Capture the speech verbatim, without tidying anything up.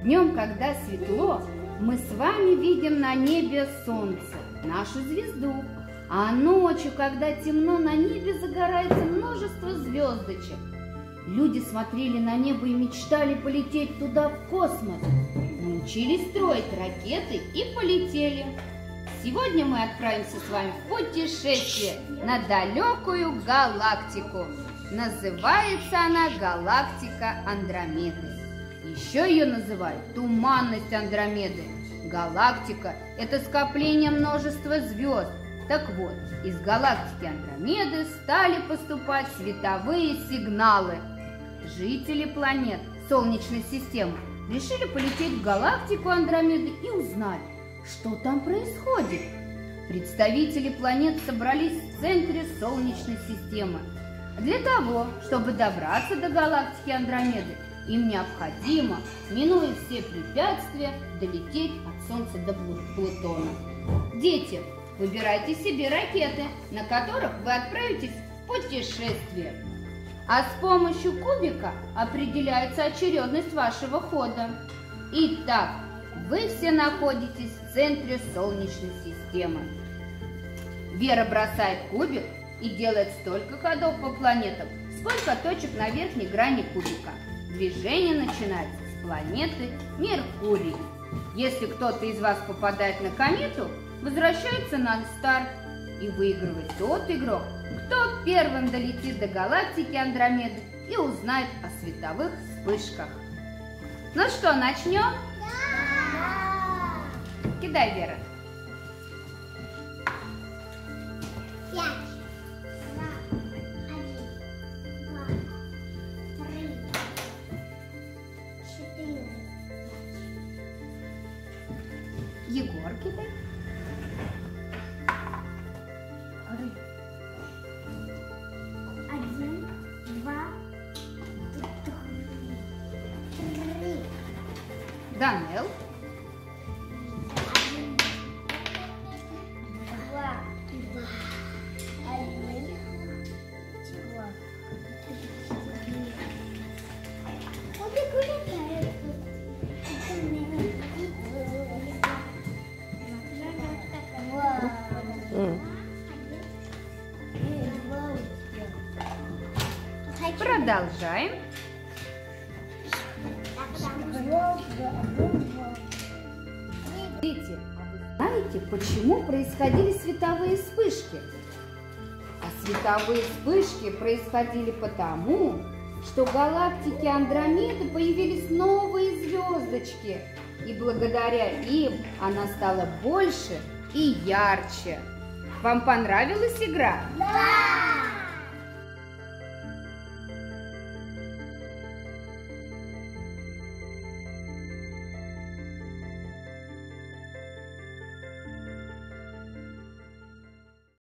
Днем, когда светло, мы с вами видим на небе солнце, нашу звезду. А ночью, когда темно, на небе загорается множество звездочек. Люди смотрели на небо и мечтали полететь туда, в космос. Научились строить ракеты и полетели. Сегодня мы отправимся с вами в путешествие на далекую галактику. Называется она галактика Андромеды. Еще ее называют туманность Андромеды. Галактика – это скопление множества звезд. Так вот, из галактики Андромеды стали поступать световые сигналы. Жители планет Солнечной системы решили полететь в галактику Андромеды и узнать, что там происходит. Представители планет собрались в центре Солнечной системы. Для того, чтобы добраться до галактики Андромеды, им необходимо, минуя все препятствия, долететь от Солнца до Плутона. Дети, выбирайте себе ракеты, на которых вы отправитесь в путешествие. А с помощью кубика определяется очередность вашего хода. Итак, вы все находитесь в центре Солнечной системы. Вера бросает кубик и делает столько ходов по планетам, сколько точек на верхней грани кубика. Движение начинается с планеты Меркурий. Если кто-то из вас попадает на комету, возвращается на старт и выигрывает тот игрок, кто первым долетит до галактики Андромеды и узнает о световых вспышках. Ну что, начнем? Да! Кидай, Вера. Пять. Два. Один. Два. Три. Четыре. Егор, кидай. Один. Два. Три. Данел. Один. Два. Два. Один. Два. Кубик улетает. Продолжаем. Дети, а вы знаете, почему происходили световые вспышки? А световые вспышки происходили потому, что в галактике Андромеды появились новые звездочки, и благодаря им она стала больше и ярче. Вам понравилась игра? Да!